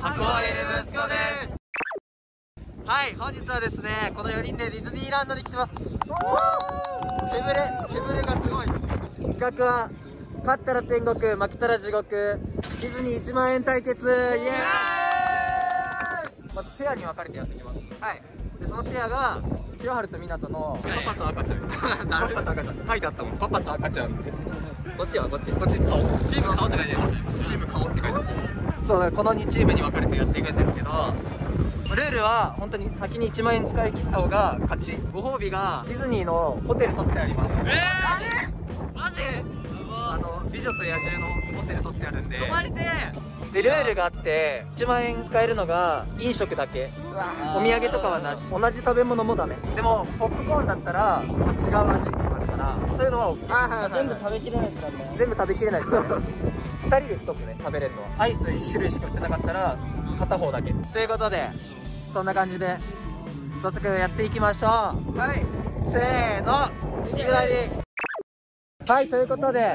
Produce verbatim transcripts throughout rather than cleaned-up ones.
箱入れ息子です。はい、本日はですね、このよにんでディズニーランドに来てます。手ぶれ、手ぶれがすごい。企画は勝ったら天国、負けたら地獄、ディズニーいちまんえん対決、イエーイ。まずペアに分かれてやっていきます。はい、でそのペアが清春と湊のパパと赤ちゃん。パパと赤ちゃん書いてあったもん、パパと赤ちゃんって。こっちはこっち、こっち顔、チーム顔って書いてありました。チーム顔って書いてある。そうこのにチームに分かれてやっていくんですけど、ルールは本当に先にいちまんえん使い切った方が勝ち。ご褒美がディズニーのホテル取ってあります。えー、マジ？あの美女と野獣のホテル取ってあるんで泊まりてー。でルールがあっていちまんえん使えるのが飲食だけ、お土産とかはなし、同じ食べ物もダメ。でもポップコーンだったら違う味とかあるから、そういうのは OK。 全部食べきれないからね。全部食べきれないですね。ふたりでひとつね、食べれるのは。アイスいち種類しか売ってなかったら片方だけということで、そんな感じで早速やっていきましょう。はい、せーの、いきなり。はい、ということで、はい、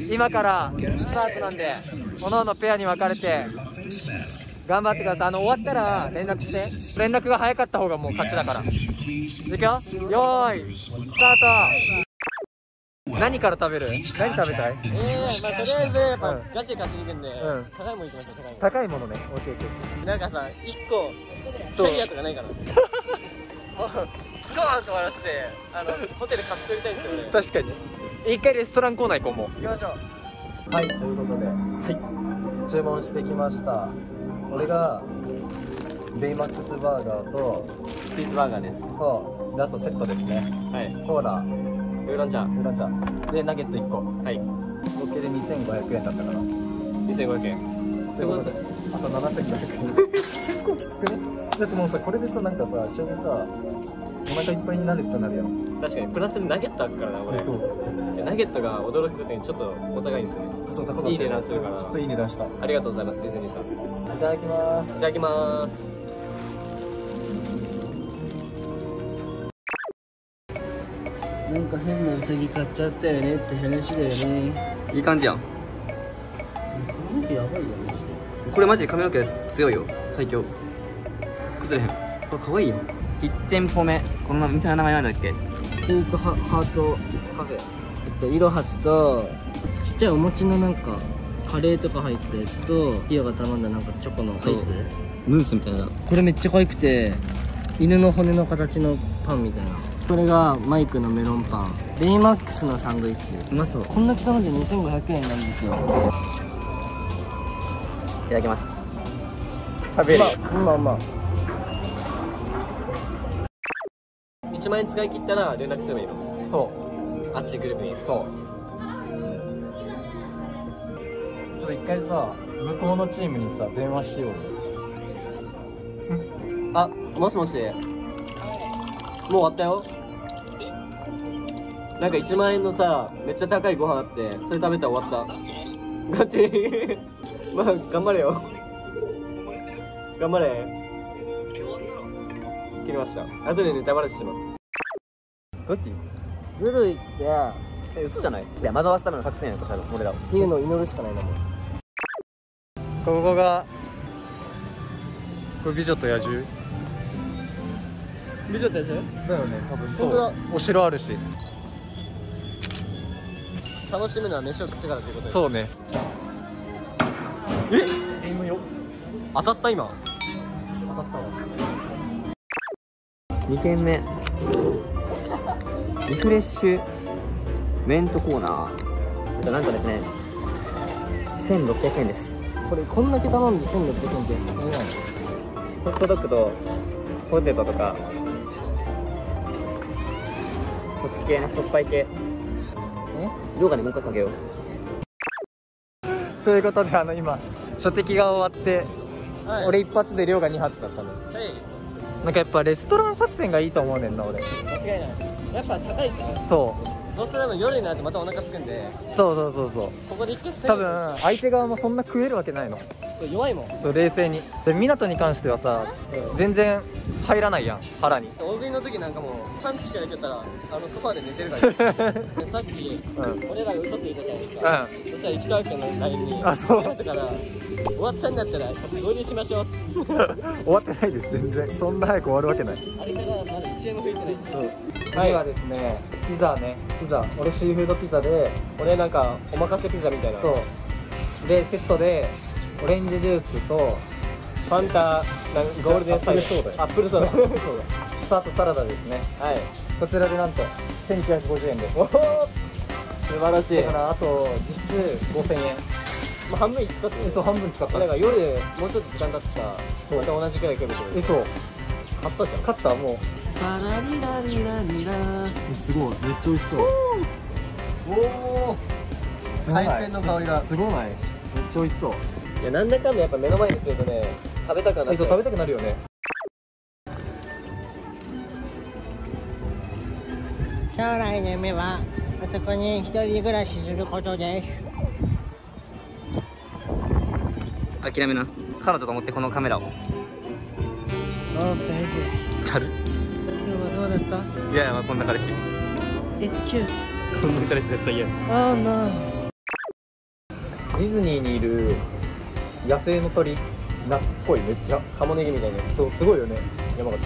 今からスタートなんで各々ペアに分かれて頑張ってください。あの終わったら連絡して、連絡が早かった方がもう勝ちだから。いくよ、よーいスタート。何から食べる？何食べたい？ええー、まあとりあえずやっぱガチで貸しに行くんで、うん、高いもの行きましょう。高いもの。高いものね。オッケーオッケー。なんかさ、いっこキャリアとかないかな。ドーンと割らしてあのホテル買って取りたいですよね。確かに。一回レストランコーナー行こう。もう行きましょう。はい、ということで、はい、注文してきました。これがベイマックスバーガーとチーズバーガーです。とであとセットですね。はい、コーラ、ウーロン茶、ウーロン茶でナゲットいっこ。はい、合計でにせんごひゃくえんだったかな。にせんごひゃくえんということで、あとななせんごひゃくえん。結構きつくね。だってもうさ、これでさ、なんかさ、正味さ、お腹いっぱいになるっちゃなるやん。確かにプラスでナゲットあるからな、俺。そう、ナゲットが驚くことにちょっとお高いんですよね。そう、高かった。いい値段するから、ちょっといい値段した。ありがとうございます、ディズニーさん。いただきます。いただきます。 なんか変なウサギ買っちゃったよねって話だよね。 いい感じやん。 髪の毛やばいやん。 これマジで髪の毛強いよ、最強。崩れへん。あ、可愛いよ。いち店舗目、この店の名前なんだっけ？ ピンクハハートカフェ。えっとイロハスとちっちゃいお餅のなんかカレーとか入ったやつと、ティオが頼んだなんかチョコのアイスムースみたいな。 これめっちゃ可愛くて、犬の骨の形のパンみたいな。これがマイクのメロンパン、ベイマックスのサンドイッチ。うまそう。こんだけ頼んでにせんごひゃくえんなんですよ。 いただきます。しゃべる。 うまうま。 いちまんえん使い切ったら連絡すればいいの？そう、あっちグループに。そう、ちょっと一回さ、向こうのチームにさ電話しようよ。あ、もしもし、もう終わったよ。なんかいちまんえんのさ、めっちゃ高いご飯あって、それ食べたら終わった。ガチまあ頑張れよ。頑張れ。切りました。後でネタバラシします。 どっち？ ずるいって。 え、嘘じゃない？いや、惑わすための作戦やんか、多分俺らは。 っていうのを祈るしかないなもん。 ここがこれ美女と野獣。美女と野獣だよね、多分。そう、お城あるし。楽しむのは飯を食ってからということで。そうね。え、今よ当たった。今当たったわ。 にけんめ、リフレッシュメントコーナー。えっとなんとですね、せんろっぴゃくえんです。 これこんだけ頼んでせんろっぴゃくえんってすごいな。 ホットドッグとポテトとかこっち系ね、しょっぱい系。え、色がね、もう一回かけよう。 ということで、あの今初敵が終わって、はい、俺一発で量がに発だったの。はい、なんかやっぱレストラン作戦がいいと思うねんな、俺。間違いない。やっぱ高いしね。そう、どうせでも夜になってまたお腹すくんで。そうそうそうそう。ここで一回多分相手側もそんな食えるわけないの。そう、弱いもん。そう、冷静に。で湊に関してはさ、うん、全然入らないやん、腹に。大食いの時なんかもうさん口からいけたら、あのソファーで寝てるからでさっき、うん、俺らが嘘ついたじゃないですか、うん、そしたら市川君の ライン に「あ、そう」ってから終わったんだったら合流しましょう。 終わってないです、全然。そんな早く終わるわけない。 あれからまだいちえんも吹いてない。 次はですね、ピザね、ピザ。俺シーフードピザで、 俺なんかお任せピザみたいな。 そうでセットでオレンジジュースとファンタなんゴールデンサイズ、 アップルソーダ、 アップルソーダ。 そうだ。あとサラダですね。 はい。 こちらでなんとせんきゅうひゃくごじゅうえんです。 おお、素晴らしい。 だからあと実質ごせんえん。 もう半分いったってこと。 え、そう、半分使った。 だから夜もうちょっと時間経ってさ、また同じくらい来るってこと。 え、そう買ったじゃん。 買った。もうサラリラリラリラ。 すごい、めっちゃ美味しそう。 おお、海鮮の香りがすごない？めっちゃ美味しそう。 いや、なんだかんだやっぱ目の前にするとね、食べたくなっちゃう。 え、そう、食べたくなるよね。 将来の夢はあそこに一人暮らしすることです。 諦めな。彼女と思ってこのカメラを。 おー、ベイビー。 軽っ。 今日はどうだった？ いやいや、まあこんな彼氏。 It's cute. こんな彼氏絶対嫌。 Oh no. ディズニーにいる野生の鳥、夏っぽい。めっちゃカモネギみたいな。 そう、すごいよね。やばかった。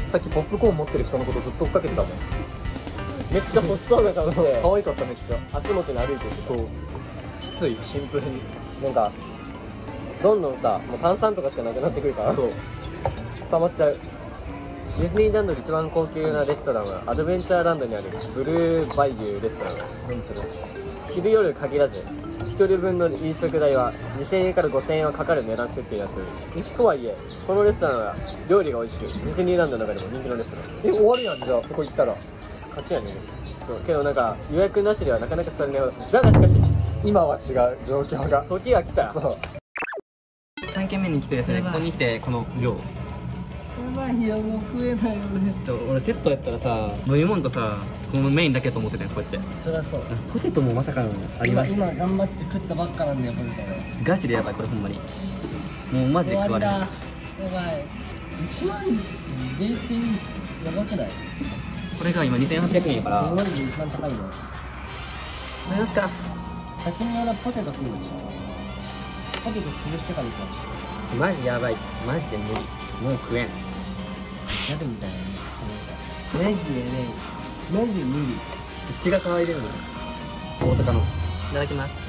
さっきポップコーン持ってる人のことずっと追っかけてたもん。 めっちゃ欲しそうな顔して可愛かった。めっちゃ足元に歩いてる。 そうきつい、シンプルに。 なんかどんどんさ、もう炭酸とかしかなくなってくるから、 そう溜まっちゃう。ディズニーランドで一番高級なレストランはアドベンチャーランドにあるブルーバイユーレストラン。 何それ。 昼夜限らずひとりぶんの飲食代はにせんえんからごせんえんはかかる値段設定になっている。とはいえこのレストランは料理が美味しく、ディズニーランドの中でも人気のレストラン。 え、終わるやん。じゃあそこ行ったら勝ちやねん。そうけどなんか予約なしではなかなか座れないほど。だがしかし今は違う状況が。 時が来た。 そうさんけんめに来てですね、ここに来てこの量。 やばいよ、もう食えない俺。 ちょ俺セットやったらさ、飲み物とさ、このメインだけと思ってたよ、こうやって。 そりゃそう。 ポテトもまさかのありました。 今頑張って食ったばっかなんだよ、ポテトね。 ガチでやばい、これほんまに。もうマジで食われる。 終わりだ。やばい。いちまん冷静にやばくない？ これが今にせんはっぴゃくえんやから。 今までで一番高いね。 飲みますか。 先に俺ポテト食うでしょ。ポテト潰してから行くわ。 マジやばい。マジで無理。もう食えん。 宿みたいな。マジでね、マジで無理。 血が騒いでるの。大阪の。いただきます。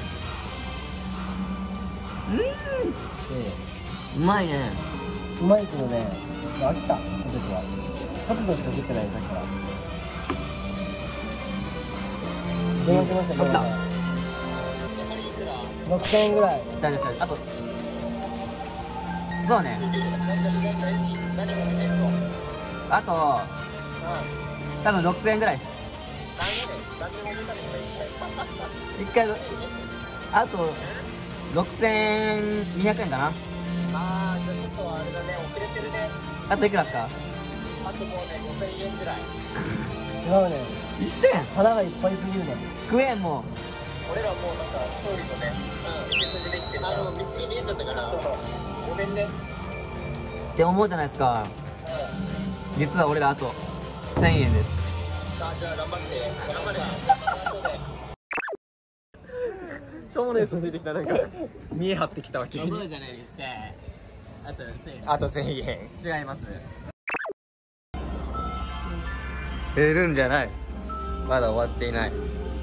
で、 うまいね。 うまいけどね、飽きた、ポテトは。ポテトしか食ってないよ、さっきから。電話来ました、電話。ろくせんえんぐらい。 大丈夫です。あと。そうね。あと。多分ろくせんえんぐらいです。一回。あと。ろくせんにひゃくえんかな。 ああ、じゃあちょっとあれだね、遅れてるね。 あといくらですか。 あともうね、ごせんえんぐらい。 違うね。 一緒やん。 腹がいっぱいすぎるね。 食えんもう。 俺らもうなんか勝利のね、手筋できてるから。あの、見見えちゃったから。そう。ごめんね。 って思うじゃないですか。実は俺らあとせんえんです。 あ、じゃあ頑張って。頑張れ。頑張れ。 しょうもない嘘ついてきた。なんか見え張ってきたわ、急に。 じゃないですか。あとせんえん。 あとせんえん。 違います。 減るんじゃない。まだ終わっていない。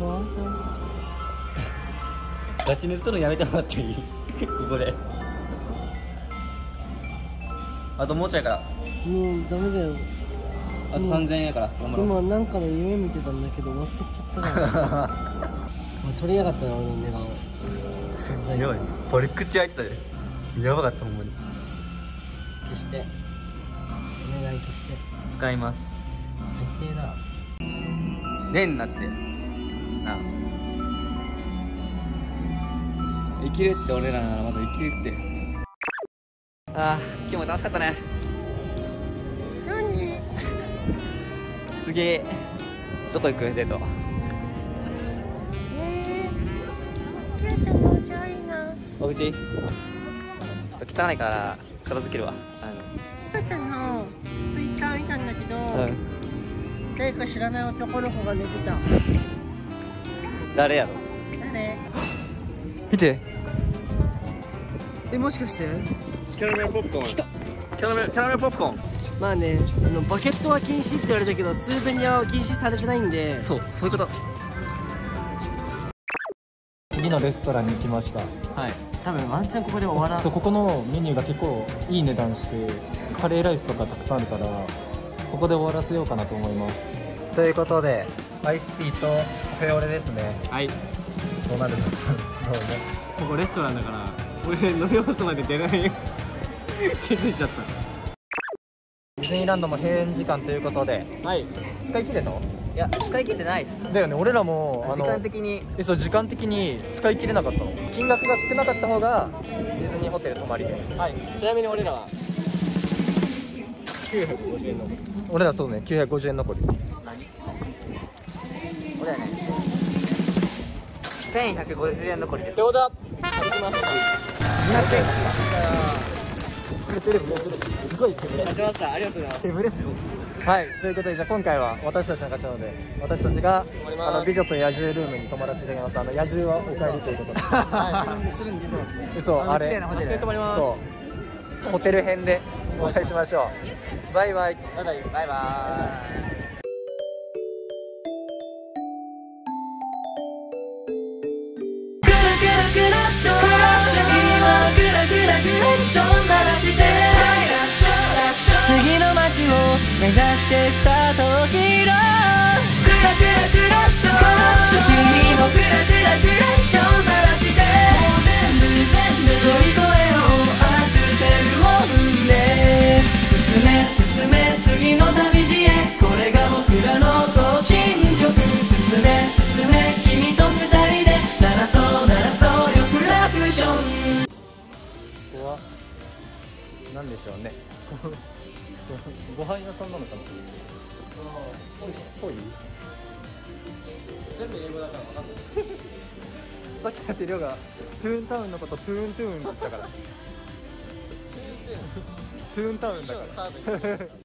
ガチ寝するのやめてもらっていいここで。あともうちょいやから。 もうダメだよ。 あとさんぜんえんやから頑張ろう。 今なんかの夢見てたんだけど忘れちゃったじゃん。もう取りやがったな、俺の寝顔。存在やばい、バリ口開いてたで。やばかったほんまに。 消して。お願い消して。 使います。 最低だ。 でんなってなあ。生きるって俺らならまだ生きるって。ああ、今日も楽しかったね。次どこ行くデート。 えー、ケイちゃんのお家はいいな。 お家汚いから片付けるわ。あのケイちゃんのツイッター見たんだけど、 うん誰か知らない男の子が寝てた。 誰やろ。 誰？ 見てえ、もしかしてキャラメルポップコーンキャラメルキャラメルポップコーンまあね、あのバケットは禁止って言われたけどスーベニアは禁止されてないんで、 そう、そういうこと。 次のレストランに行きました。 はい、多分ワンチャンここで終わらん。 そう、ここのメニューが結構いい値段してカレーライスとかたくさんあるからここで終わらせようかなと思います。ということでアイスティーとカフェオレですね。 はい、 どうなるんですか。どうね。 ここレストランだから俺飲み干すまで出ない気づいちゃった。 ディズニーランドも閉園時間ということで、 はい、 使い切れた？ いや使い切ってないっす。 だよね、俺らもあ時の間的にえそう時間的に使い切れなかったの。金額が少なかった方がディズニーホテル泊まりで、 はい、ちなみに俺らはきゅうひゃくごじゅうえんの俺らそうねきゅうひゃくごじゅうえん残り。 俺はねせんひゃくごじゅうえん残りです。 ってことは歩きます。 にひゃくえんすごい手ぶれ。勝ちました。ありがとうございます。 手ぶれっすよ。 はい、ということでじゃあ今回は私たちの勝ちなので私たちがりますあの美女と野獣ルームに泊まらせていただきます。あの野獣はお帰りということで後ろに出てますね。 そうあれ綺麗なホテル泊まります。 そうホテル編でお会いしましょう。バイバイ。 バイバイ。 バイバーイ。 次の街を目指してスタートを切ろう。クラクラクラクション、君もクラクラクラクション鳴らして、もう全部全部乗り越えよう。アクセルを踏んで進め進め次の旅路へ。これが僕らの行進曲。進め進め君と二人で鳴らそう鳴らそうよクラクション。 ここは何でしょうね。ご飯屋さんなのかな。ぽい。 全部英語だから分かんない。 さっきだってりょうがトゥーンタウンのことトゥーントゥーンだったから。トゥーンタウンだから。